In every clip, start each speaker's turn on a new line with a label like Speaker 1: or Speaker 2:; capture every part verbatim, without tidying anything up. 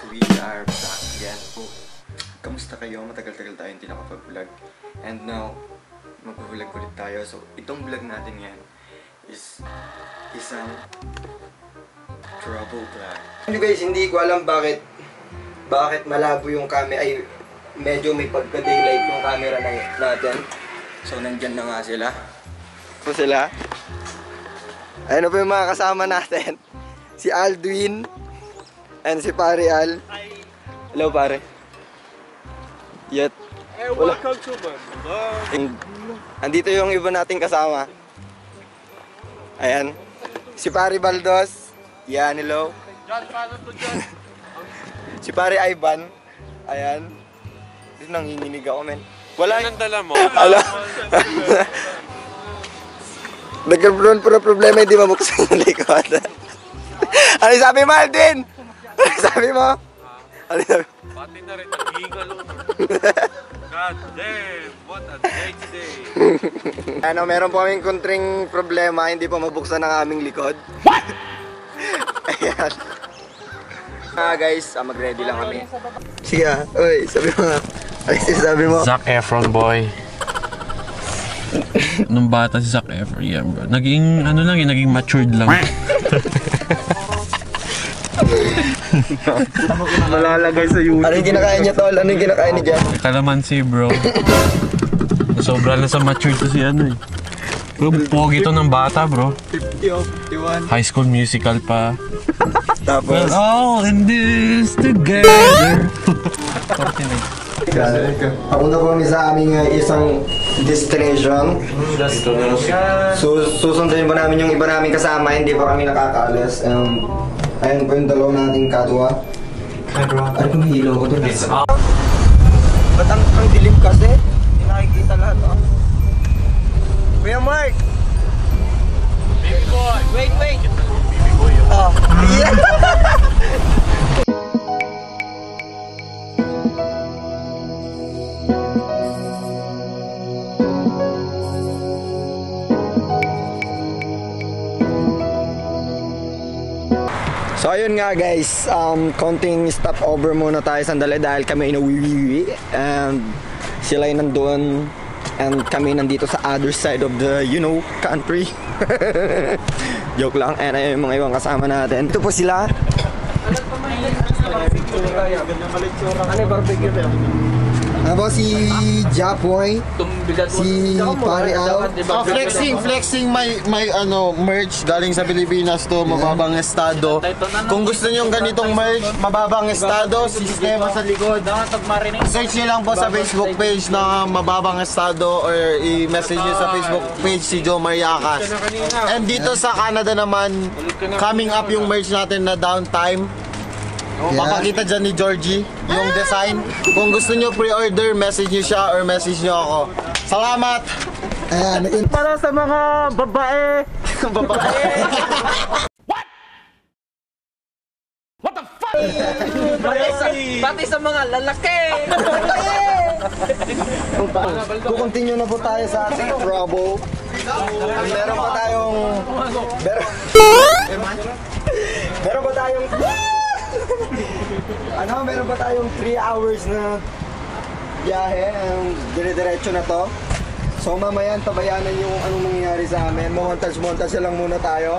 Speaker 1: we are back again. Oh, kamusta kayo? Matagal-tagal tayo hindi nakapag-vlog. And now, mag-vlog ulit tayo. So, itong vlog natin yan is isang trouble vlog. Ano guys, hindi ko alam bakit bakit malabo yung camera, ay medyo may pagka-daylight yung camera na natin. So, nandyan na nga sila. Ito sila. Ayun po yung mga kasama natin. Si Aldwin and si Pare Al. Hello pare. Yet.
Speaker 2: Hey, welcome to my vlog.
Speaker 1: Andito yung iba nating kasama. Ayan. Si Pare Baldos. Yan, hello.
Speaker 2: John, paano to John?
Speaker 1: Si Pare Ivan. Ayan. Dito nanginginig ako, men. Wala
Speaker 2: Anong dala mo?
Speaker 1: Ala. Nagkaroon po ng problema, hindi mabuksan yung likod. Ano sabi mo, Aldwin? Ano sabi mo? Ano sabi mo?
Speaker 2: Pati na rin nag-iingal mo. God damn, what a great day.
Speaker 1: Ano, meron po kaming konting problema, hindi pa mabuksan ang aming likod. What? Ayan. Ah guys, ah, mag-ready lang kami. Sige ah, uy, sabi mo nga. Ay, sabi mo.
Speaker 2: Zac Efron boy. Nung bata si Zac Efron, yeah bro. Naging, ano lang yun, naging matured lang. Malalagay sa YouTube.
Speaker 1: Ano yung kinakain niya, tol? Ano yung kinakain niya dyan?
Speaker 2: Kalamansi bro. Sobra na sa matured to si ano eh. Bro, pogi to ng bata bro.
Speaker 1: fifty o fifty-one.
Speaker 2: High School Musical pa.
Speaker 1: Tapos,
Speaker 2: We're all in this together.
Speaker 1: papunta po kami sa aming uh, isang destination. So, susunduin po namin yung iba namin kasama, hindi pa kami nakakaalis. Um, ayun po yung dalawa nating katwa. Ano kung hilo ko doon? Ba't ang, ang dilim kasi? Hindi nakikita lahat. Oh. Kuya Mark!
Speaker 2: Baby boy!
Speaker 1: Wait, wait!
Speaker 2: Baby boy yun.
Speaker 1: Oh, yeah! So ayun nga guys, um, konting stop over muna tayo sandali dahil kami inuwiwiwi and sila ay nandoon and kami nandito sa other side of the, you know, country. Joke lang. And ayun yung mga ibang kasama natin. Ito po sila. Ano yung barbecue na? Ano ba si Japoy? Si Pare Al?
Speaker 3: Ah, flexing, flexing may may ano merch galing sa Pilipinas to, mababang estado. Kung gusto niyo ganitong merch, mababang estado, sistema sa likod. Search niyo lang po sa Facebook page na mababang estado or i-message niyo sa Facebook page si Joe Mariacas. And dito sa Canada naman, coming up yung merch natin na Downtime. Papakita dyan ni Georgie yung design. Kung gusto nyo pre-order, message nyo siya or message nyo ako. Salamat!
Speaker 1: Ayan,
Speaker 3: Para sa mga babae. Babae.
Speaker 2: What? What the fuck?
Speaker 4: Pati sa mga lalaki!
Speaker 1: kukontinue na po tayo sa ating trouble. Meron pa tayong... Meron, meron pa tayong... ano, meron pa tayong three hours na biyahe. Ang dire-diretso na to. So mamaya tabayanan yung anong mangyayari sa amin. Montage-montage lang muna tayo.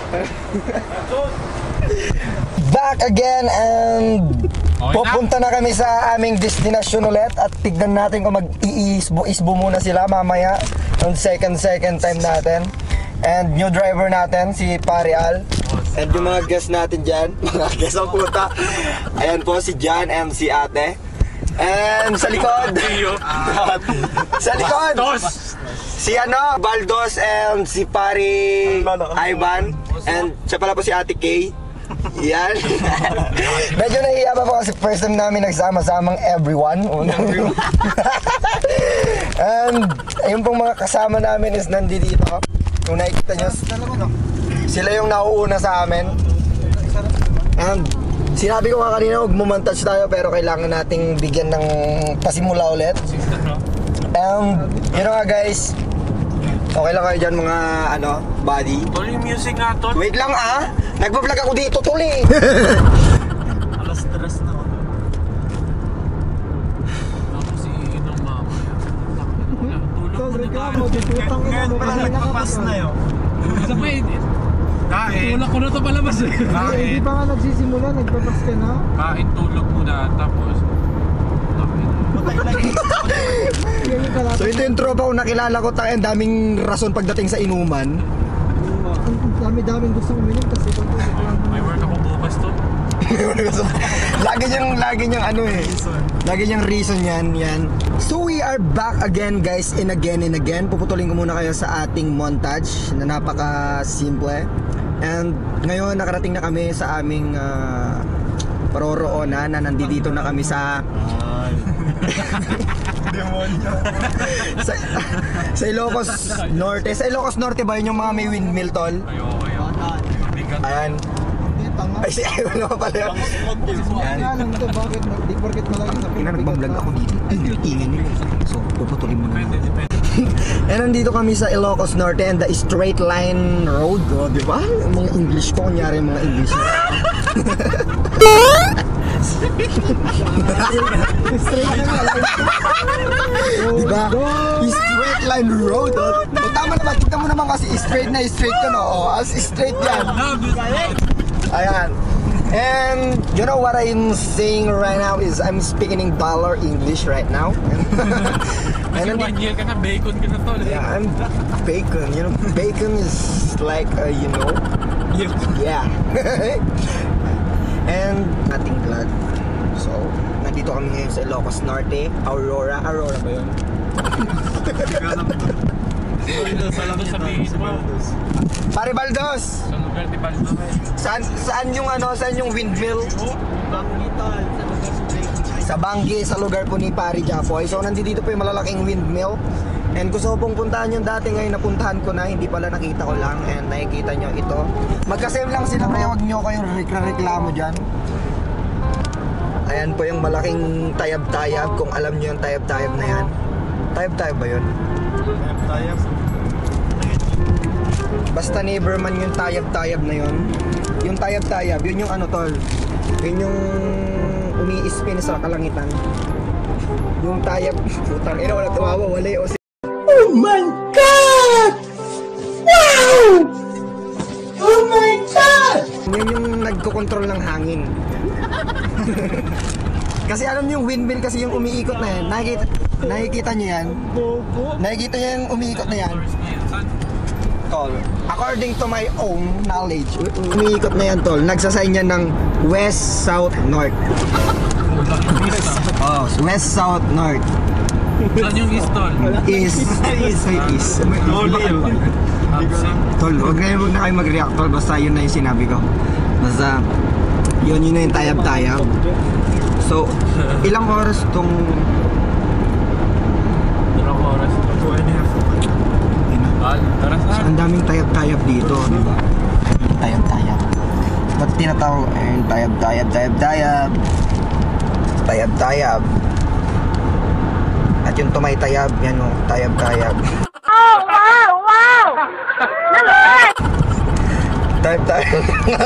Speaker 1: Back again and pupunta na kami sa aming destination ulit at tignan natin kung mag-iisbo-isbo muna sila mamaya yung second second time natin. And new driver natin si Pare Al. And yung mga guest natin dyan, mga guest ang puta. Ayan po si John and si Ate. And sa likod, sa likod, si ano, Baldos and si Pare Ivan. And siya pala po si Ate Kay. Yan. Medyo nahihiya pa po kasi first time namin nagsama-samang everyone. And yung pong mga kasama namin is nandito. Kung nakikita nyo, sila yung nauuna sa amin. And sinabi ko nga kanina, huwag mumontage tayo pero kailangan nating bigyan ng pasimula ulit. And yun nga guys, okay lang kayo dyan mga ano, buddy.
Speaker 2: Tol, yung music nga tol.
Speaker 1: Wait lang ah, nagbablog ako dito tol eh.
Speaker 3: Alas tres na.
Speaker 1: Tututang ka mo.
Speaker 5: Pala nagpapas na yun.
Speaker 4: Isa pa eh.
Speaker 5: Kain.
Speaker 4: Tulak ko na to palabas eh.
Speaker 5: Kain.
Speaker 1: pa nga nagsisimula, nagpapas ka na.
Speaker 5: Kain, tulog muna. Tapos.
Speaker 1: So ito yung tropa ko nakilala ko, tayo ang daming rason pagdating sa inuman.
Speaker 6: Ang dami-daming gusto uminom kasi ito
Speaker 5: May work ako bukas to.
Speaker 1: lagi niyang, lagi niyang ano eh. Lagi niyang reason yan, yan. So we are back again guys, in again and again. Puputulin ko muna kayo sa ating montage na napaka-simple. And ngayon nakarating na kami sa aming uh, paroroonan na nandito na kami sa
Speaker 3: Demonyo.
Speaker 1: sa, sa Ilocos Norte. Sa Ilocos Norte ba yun yung mga may windmill tol?
Speaker 5: Ayo, ayo. Bigat.
Speaker 1: Ayan. Ay, si ano pa pala yun? Yan.
Speaker 6: alam ko bakit di porket malaki sa
Speaker 1: Ina, nagbablog ako dito. Ingin nila. So, puputulin mo na.
Speaker 5: Depende, depende.
Speaker 1: And nandito kami sa Ilocos Norte and the straight line road. O, di ba? Yung mga English ko, kunyari yung mga English. Di ba? Straight line road. O, o tama naman. Tignan mo naman kasi straight na straight ko, no? O, as straight yan. Ayan. And you know what I'm saying right now is I'm speaking in dollar English right now.
Speaker 5: Kasi
Speaker 1: And
Speaker 5: one year ka na, bacon ka na to.
Speaker 1: yeah, I'm bacon. You know, bacon is like uh, you know, yeah. And ating vlog. So, nandito kami ngayon sa Ilocos Norte, Aurora. Aurora ba yun?
Speaker 5: Ano sabihin mo?
Speaker 1: Pare Baldos!
Speaker 5: Sa lugar ni Baldo.
Speaker 1: Saan, saan yung ano, saan yung windmill? Sa Bangi, sa lugar po ni Pari Japoy. So nandito po yung malalaking windmill. And gusto ko pong puntahan yung dati, ngayon napuntahan ko na, hindi pala nakita ko lang. And nakikita nyo ito. Magkasame lang sila, kaya huwag nyo kayong reklamo dyan. Ayan po yung malaking tayab-tayab, kung alam nyo yung tayab-tayab na yan. Tayab-tayab ba yun? Basta neighbor man yung tayab-tayab na yun. Yung tayab-tayab, yun yung ano tol. Yun yung umi-spin sa kalangitan. Yung tayab, putang ina, wala tumawa, wala o si... Oh my God! Wow! Oh my God! Yun yung nagkokontrol ng hangin. Kasi alam niyo yung windmill kasi yung umiikot na yan. Nakikita, nakikita niyo yan? Nakikita niyo yung umiikot na yan? Tol, according to my own knowledge, umiikot na yan tol. Nagsasign yan ng west, south, north. Oh, west, south, north.
Speaker 5: Saan yung istol?
Speaker 1: East, east, east. Tol, huwag na huwag na kayo mag-react tol. Basta yun na yung sinabi ko. Basta, yun yun na yung tayab-tayab. So, ilang oras tong...
Speaker 5: Ilang oras to? Two and a half. Al, tara
Speaker 1: So,
Speaker 5: saan?
Speaker 1: ang daming tayab-tayab dito, di ba? Tayab-tayab. Ba't tinatawag? Ayun, tayab-tayab, tayab-tayab. Tayab-tayab. At yung tumaytayab, yan o, tayab-tayab.
Speaker 7: Oh, wow, wow! Naman!
Speaker 1: Tayab-tayab.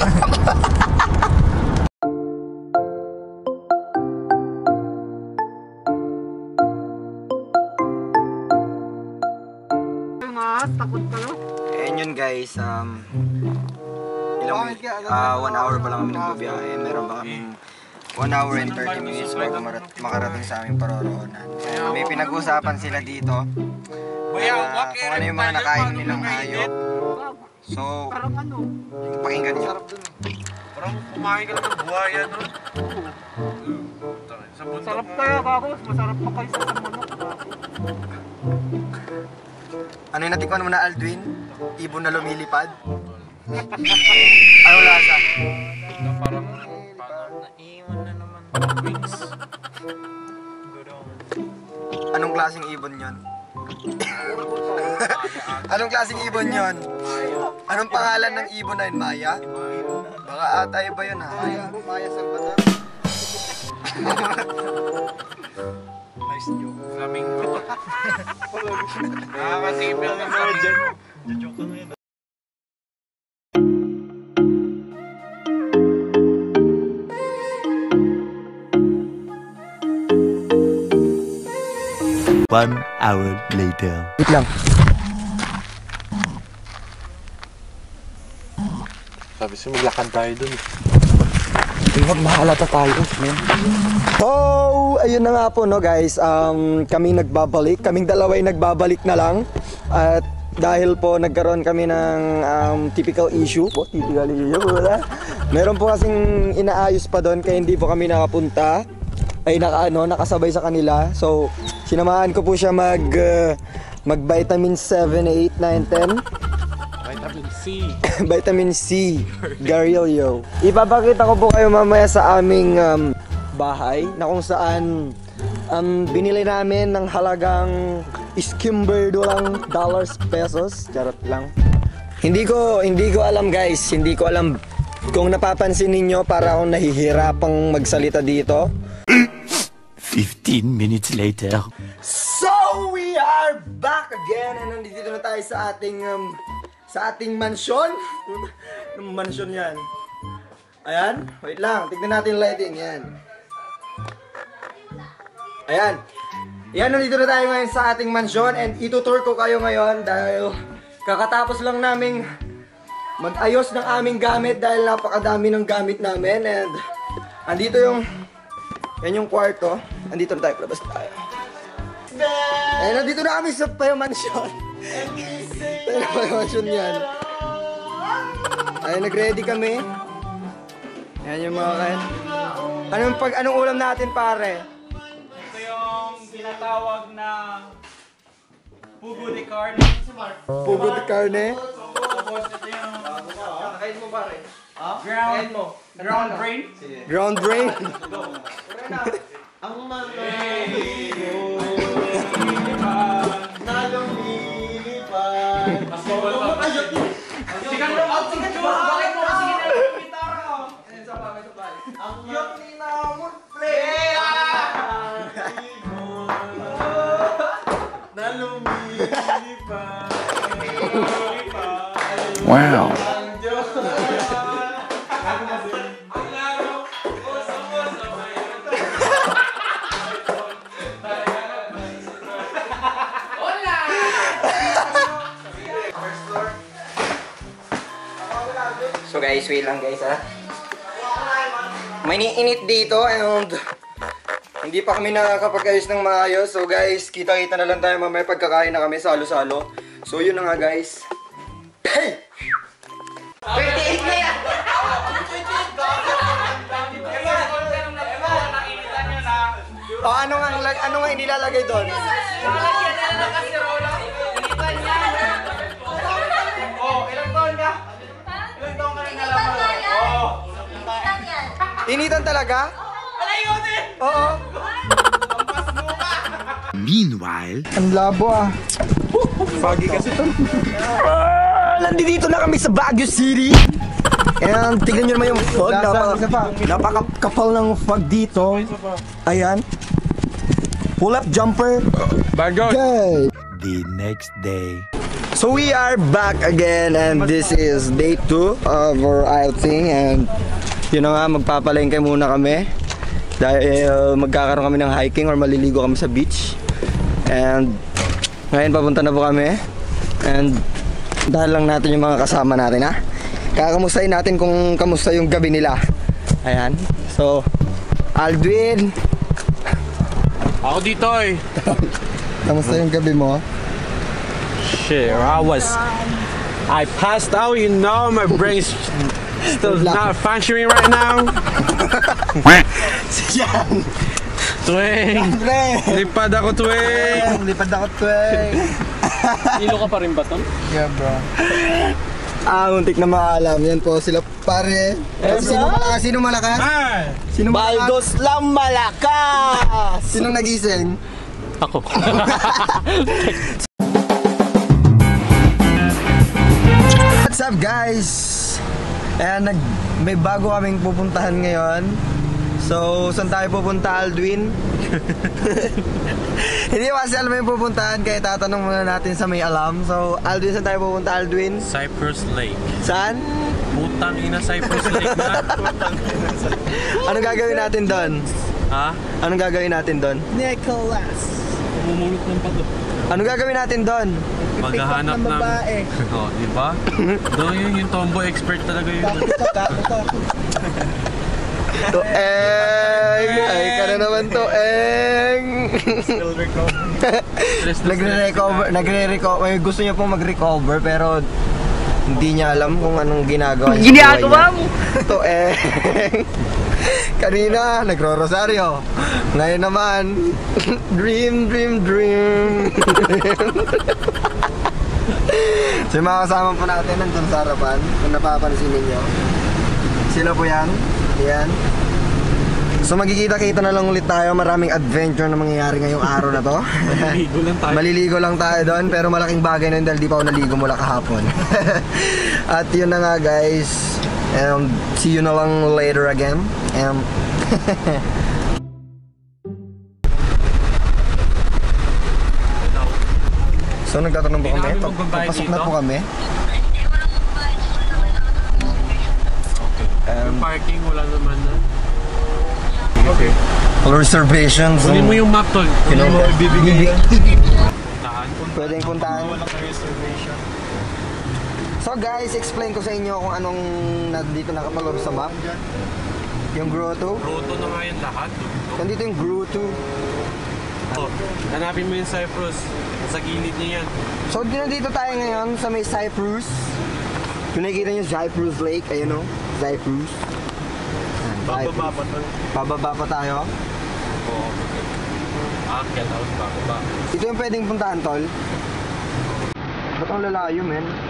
Speaker 1: Ayan yun guys, um, ilang, ah, one hour pa lang kami nagbabiyahe. Meron ba kaming one hour and thirty minutes bago marat- makarating sa aming paroroonan. Ayan, may pinag-usapan sila dito. Ah, kung ano yung mga nakain nilang hayop. So, pakinggan nyo.
Speaker 5: Parang kumain ka lang ng buhaya, no? Sa bundok.
Speaker 6: Sarap kaya ako, masarap pa kayo sa manok.
Speaker 1: Ano yung natikman mo na Aldwin? Ibon na lumilipad? Ano lasa?
Speaker 5: Na parang, parang naiwan na naman. Wings.
Speaker 1: Anong klaseng ibon yon? Anong klaseng ibon yon? Anong pangalan ng ibon na yun? Maya? Baka ata iba yun ha? Maya Salvador? Nice joke.
Speaker 5: Flamingo. Nakakasipil ng flamingo.
Speaker 8: One hour later.
Speaker 1: Wait lang.
Speaker 2: Sabi siya, maglakad tayo dun.
Speaker 1: Huwag mahalata tayo, man. So, ayun na nga po, no, guys. Um, kami nagbabalik. Kaming dalaway nagbabalik na lang. At dahil po nagkaroon kami ng um, typical issue. Po, typical issue, wala. Meron po kasing inaayos pa doon, kaya hindi po kami nakapunta. Ay, naka, ano, nakasabay sa kanila. So, sinamahan ko po siya mag, uh, mag vitamin seven, eight, nine, ten.
Speaker 2: Vitamin C.
Speaker 1: Vitamin C, Garillo. Ipapakita ko po kayo mamaya sa aming um, bahay na kung saan um, binili namin ng halagang iskimberdo lang dollars, pesos. Charot lang. Hindi ko, hindi ko alam guys, hindi ko alam kung napapansin ninyo para akong nahihirapang magsalita dito.
Speaker 8: Fifteen minutes later.
Speaker 1: So we are back again and nandito na tayo sa ating um, sa ating mansyon. Anong mansyon yan? Ayan, wait lang, tignan natin yung lighting. Yan. Ayan. Yan, nandito na tayo ngayon sa ating mansyon and itutour ko kayo ngayon dahil kakatapos lang naming mag-ayos ng aming gamit dahil napakadami ng gamit namin and andito yung yan yung kwarto. Andito na tayo, labas tayo. Eh, nandito na kami sa Payo Mansion. Tayo na Payo Mansion yan. Ay, nag-ready kami. Yan yung mga kain. Anong, pag, anong ulam natin, pare?
Speaker 5: Ito yung tinatawag na pugo de carne.
Speaker 1: Pugo de carne.
Speaker 5: Tapos ito yung
Speaker 6: Kain mo pare.
Speaker 5: ground, ground brain.
Speaker 1: Ground brain.
Speaker 3: Ang mga na lumilipad.
Speaker 5: Mas mobile pa. Sigan mo, out sigan mo. Bakit mo kasi ginagawa ko?
Speaker 6: Ayun sa bagay sa bagay.
Speaker 3: Ang yok ni namon play. Na lumilipad.
Speaker 8: Wow.
Speaker 1: So guys, wait lang guys ha. May niinit dito and hindi pa kami nakakapag-ayos ng maayos. So guys, kita-kita na lang tayo mamaya pagkakain na kami salo-salo. So yun na nga guys. Hey! twenty-eight na yan! O ano nga, ano nga inilalagay doon?
Speaker 5: Lalagyan na lang ng kasirola. Initan yan. Oh, ilang taon ka? Ilang taon ka rin nalaman? Oh.
Speaker 1: Initan talaga?
Speaker 5: Alayunin!
Speaker 1: Oo.
Speaker 8: Meanwhile.
Speaker 1: Ang labo ah. Foggy kasi to. Ah, nandito na kami sa Baguio City. And tignan nyo naman yung fog. Napaka, napakakapal ng fog dito. Ayan. Pull up jumper.
Speaker 2: Bago!
Speaker 1: Okay.
Speaker 8: The next day.
Speaker 1: So we are back again and this is day two of our outing and yun na nga, magpapalengke muna kami dahil magkakaroon kami ng hiking or maliligo kami sa beach and ngayon papunta na po kami and dahil lang natin yung mga kasama natin ha, kakamustahin natin kung kamusta yung gabi nila. Ayan, so Aldwin,
Speaker 2: Ako dito eh.
Speaker 1: kamusta yung gabi mo?
Speaker 2: Shit, I was... I passed out, you know, my brain's still not functioning right now.
Speaker 1: Yan!
Speaker 2: Twing!
Speaker 1: Pre!
Speaker 2: Lipad ako, Twing!
Speaker 1: Lipad ako tweng!
Speaker 2: Ilo ka pa rin ba, Tom?
Speaker 1: Yeah, bro. Ah, muntik na maalam. Yan po sila pare. Eh, sino malakas? Sino malakas? Sino malakas? Baldos lang malakas! Sinong nagising?
Speaker 2: Ako.
Speaker 1: What's up guys? Ayan, nag, may bago kaming pupuntahan ngayon. So, saan tayo pupunta, Aldwin? Hindi ko kasi alam yung pupuntahan, kaya tatanong muna natin sa may alam. So, Aldwin, saan tayo pupunta, Aldwin?
Speaker 2: Cypress Lake.
Speaker 1: Saan?
Speaker 2: Putang ina Cypress Lake na.
Speaker 1: Anong gagawin natin doon?
Speaker 2: Ha?
Speaker 1: Anong gagawin natin doon?
Speaker 6: Nicholas.
Speaker 4: Namumulot ng pato.
Speaker 1: Ano gagawin natin doon?
Speaker 2: Maghahanap ng... Oh, di ba? Doon yun, yung tomboy expert talaga yun.
Speaker 1: Toeng! Ay ka na naman, Toeng! Nagre-recover, nagre-recover. May gusto niya pong mag-recover pero hindi niya alam kung anong ginagawa niya.
Speaker 7: Ginagawa mo!
Speaker 1: Toeng! Kanina, nagro-rosaryo. Ngayon naman, dream, dream, dream. So yung mga kasama po natin nandun sa harapan, kung napapansin ninyo. Sila po yan. Yan. So magkikita-kita na lang ulit tayo. Maraming adventure na mangyayari ngayong araw na to.
Speaker 2: Maliligo lang tayo.
Speaker 1: Maliligo lang tayo doon. Pero malaking bagay na yun dahil di pa ako naligo mula kahapon. At yun na nga guys. Um, see you na lang later again. Um, so nagtatanong po
Speaker 2: Hindi
Speaker 1: kami.
Speaker 2: namin magbabayad
Speaker 1: Papasok na
Speaker 2: dito.
Speaker 1: po kami.
Speaker 2: Yung parking, wala naman na.
Speaker 1: Okay. Reservations.
Speaker 2: Kunin mo yung map, tol.
Speaker 1: You know, bibigay.
Speaker 2: Taan.
Speaker 1: Pwedeng puntahan. So guys, explain ko sa inyo kung anong nandito nakapalaro sa map. Yung grotto.
Speaker 2: Roto na nga yung lahat.
Speaker 1: Nandito yung grotto.
Speaker 2: Oh, hanapin mo yung Cyprus. Sa gilid niya yan.
Speaker 1: So dito tayo ngayon sa may Cyprus. Kung nakikita nyo Cyprus Lake, ayun o. Cyprus.
Speaker 2: Bababa pa, tol.
Speaker 1: Pababa pa tayo.
Speaker 2: Oo. Akyat house, bababa.
Speaker 1: Ito yung pwedeng puntahan, tol. Ba't ang lalayo, men?